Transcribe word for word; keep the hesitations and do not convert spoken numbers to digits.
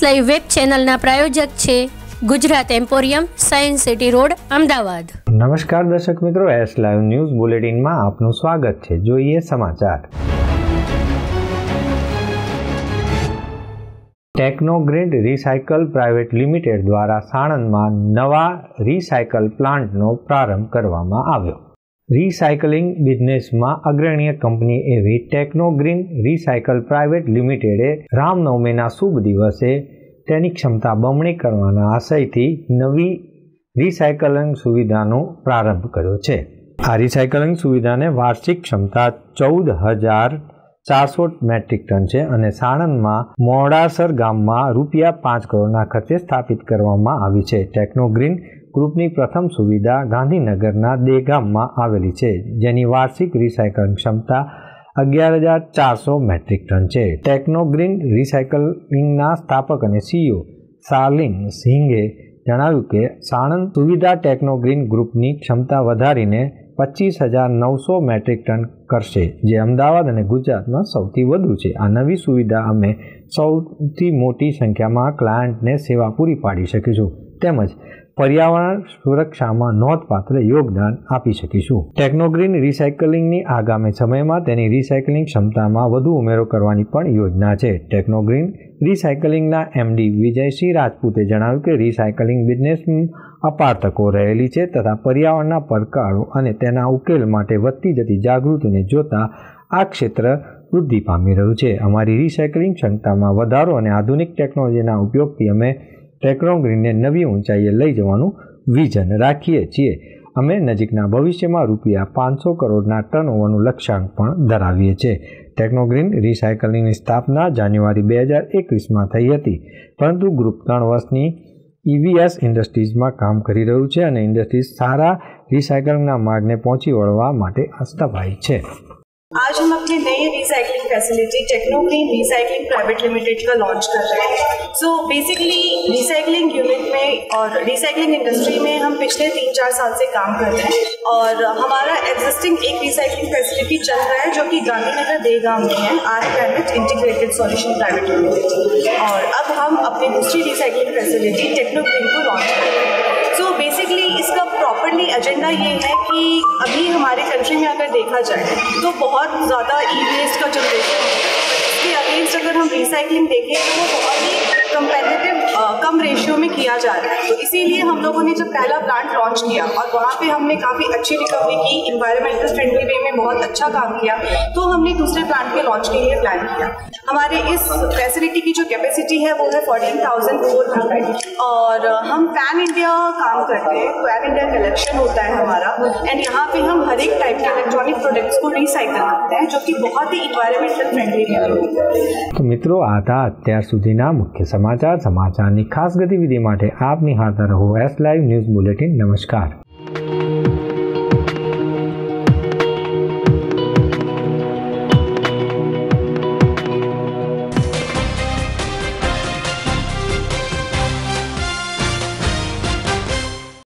Live web ચેનલના પ્રાયોજક છે Gujarat emporium, science city road, Ahmedabad. નમસ્કાર દર્શક મિત્રો, એસ લાઈવ ન્યૂઝ બુલેટિનમાં આપનું સ્વાગત છે। જોઈએ સમાચાર। ટેકનોગ્રીડ રિસાયકલ પ્રાઇવેટ લિમિટેડ દ્વારા સાણંદમાં નવા રિસાયકલ પ્લાન્ટનો પ્રારંભ કરવામાં આવ્યો। રિસાયકલિંગ બિઝનેસમાં અગ્રણીય કંપની એવી ટેકનોગ્રીડ રિસાયકલ પ્રાઇવેટ લિમિટેડે રામનવમીના શુભ દિવસે તેની ક્ષમતા બમણી કરવાના આશયથી નવી રિસાયકલિંગ સુવિધાનો પ્રારંભ કર્યો છે। આ રિસાયકલિંગ સુવિધાને વાર્ષિક ક્ષમતા ચૌદ હજાર ચારસો મેટ્રિક ટન છે અને સાણંદમાં મોડાસર ગામમાં રૂપિયા પાંચ કરોડના ખર્ચે સ્થાપિત કરવામાં આવી છે। ટેકનોગ્રીડ ગ્રુપની પ્રથમ સુવિધા ગાંધીનગરના દેગામમાં આવેલી છે, જેની વાર્ષિક રિસાયકલિંગ ક્ષમતા અગિયાર હજાર ચારસો મેટ્રિક ટન છે। ટેકનોગ્રીડ રિસાયકલિંગના સ્થાપક અને સીઈઓ શાલિન સિંઘે જણાવ્યું કે સાણંદ સુવિધા ટેકનોગ્રીડ ગ્રુપની ક્ષમતા વધારીને પચીસ હજાર નવસો મેટ્રિક ટન કરશે, જે અમદાવાદ અને ગુજરાતમાં સૌથી વધુ છે। આ નવી સુવિધા અમે સૌથી મોટી સંખ્યામાં ક્લાયન્ટને સેવા પૂરી પાડી શકીશું તેમજ પર્યાવરણ સુરક્ષામાં નોંધપાત્ર યોગદાન આપી શકીશું। ટેકનોગ્રીડ રિસાયકલિંગની આગામી સમયમાં તેની રિસાયકલિંગ ક્ષમતામાં વધુ ઉમેરો કરવાની પણ યોજના છે। ટેકનોગ્રીડ રિસાયકલિંગના એમડી વિજયસિંહ રાજપૂતે જણાવ્યું કે રિસાયકલિંગ બિઝનેસ અપાર તકો રહેલી છે તથા પર્યાવરણના પડકારો અને તેના ઉકેલ માટે વધતી જતી જાગૃતિને જોતા આ ક્ષેત્ર વૃદ્ધિ પામી રહ્યું છે। અમારી રિસાયકલિંગ ક્ષમતામાં વધારો અને આધુનિક ટેકનોલોજીના ઉપયોગથી અમે ટેકનોગ્રીડને નવી ઊંચાઈએ લઈ જવાનું વિઝન રાખીએ છીએ। અમે નજીકના ભવિષ્યમાં રૂપિયા પાંચસો કરોડના ટર્નઓવરનું લક્ષ્યાંક પણ ધરાવીએ છીએ। ટેકનોગ્રીડ રિસાયકલિંગની સ્થાપના જાન્યુઆરી બે હજાર એકવીસમાં થઈ હતી, પરંતુ ગ્રુપ ત્રણ વર્ષની ઈવીએસ ઇન્ડસ્ટ્રીઝમાં કામ કરી રહ્યું છે અને ઇન્ડસ્ટ્રીઝ સારા રિસાયકલિંગના માર્ગને પહોંચી વળવા માટે અસ્તભાઈ છે। आज हम अपने नए recycling facility Technogrid recycling private limited का लॉन्च कर रहे हैं। सो बेसिकली रिसाइकलिंग यूनिट में और रिसाइकलिंग इंडस्ट्री में हम पिछले तीन चार साल से काम कर रहे हैं और हमारा एग्जिस्टिंग एक रिसाइकलिंग फैसिलिटी चल रहा है जो कि गांधीनगर देगाम में है, our climate integrated solution private limited, और अब हम अपनी दूसरी रिसाइकलिंग फैसिलिटी टेक्नोग्रीड को लॉन्च कर रहे हैं। सो बेसिकली इसका प्रॉपरली एजेंडा ये है कि अभी हमारे कंट्री में अगर देखा जाए तो बहुत ज़्यादा ई वेस्ट का जनरेशन है, इसके अगेंस्ट अगर हम रिसाइकलिंग देखें तो वो बहुत ही कंपेटिटिव कम रेशियो में किया जा रहा है। तो इसीलिए हम लोगों ने जब पहला प्लांट लॉन्च किया और वहाँ पे हमने काफ़ी अच्छी रिकवरी की, इन्वायरमेंटल फ्रेंडली वे में बहुत अच्छा काम किया, तो हमने दूसरे प्लांट के लॉन्च के लिए प्लान किया। हमारे इस फैसिलिटी की जो कैपेसिटी है वो है फोर्टीन थाउजेंड फोर हंड्रेड और हम पैन इंडिया काम करते हैं, पैन इंडिया कलेक्शन होता है हमारा, एंड यहाँ पे हम हर एक टाइप के इलेक्ट्रॉनिक प्रोडक्ट्स को रिसाइकल करते हैं जो कि बहुत ही इन्वायरमेंटल फ्रेंडली है। तो मित्रों, आ था અત્યાર સુધીના મુખ્ય સમાચાર। સમાચારની ખાસ ગતિવિધિ માટે આપ નિહાળતા રહો એસ લાઈવ ન્યૂઝ બુલેટિન। નમસ્કાર।